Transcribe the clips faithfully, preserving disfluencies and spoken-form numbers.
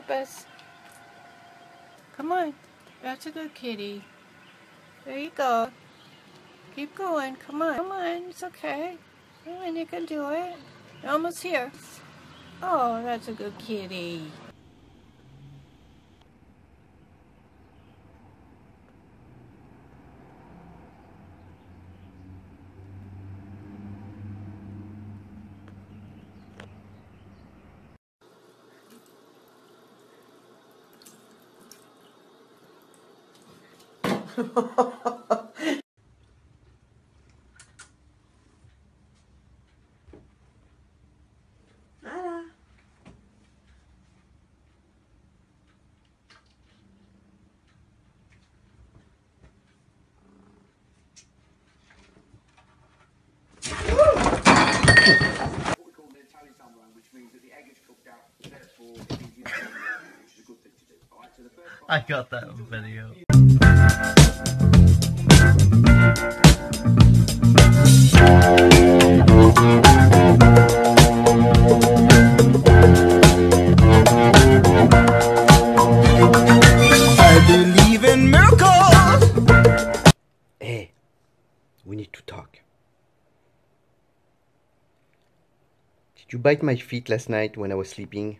purpose. Come on. That's a good kitty. There you go. Keep going. Come on. Come on. It's okay. Come on, you can do it. You're almost here. Oh, that's a good kitty. I got that on video. I believe in miracles. Hey, we need to talk. Did you bite my feet last night when I was sleeping?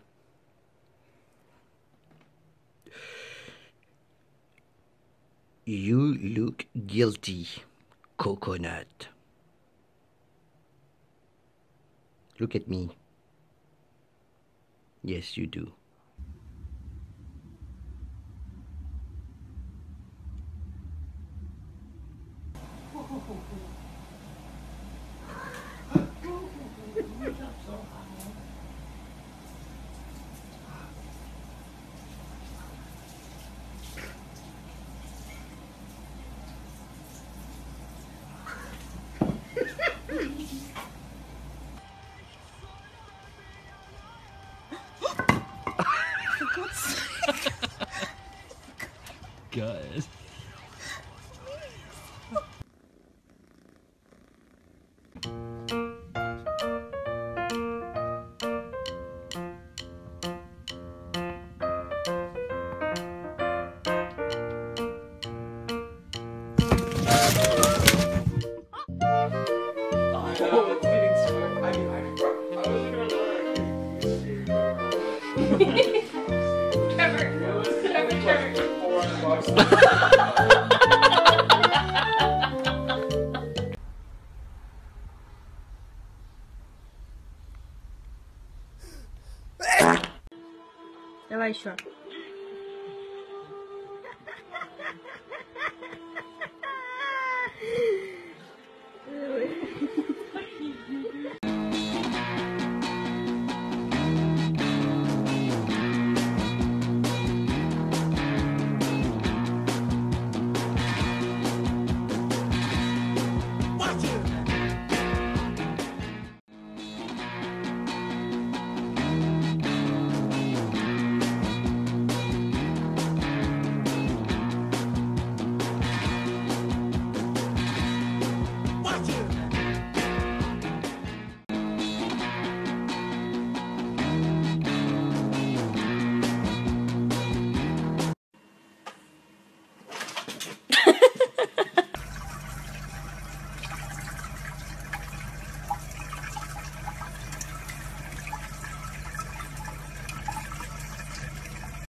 You look guilty, coconut. Look at me. Yes, you do. Good. Elisha.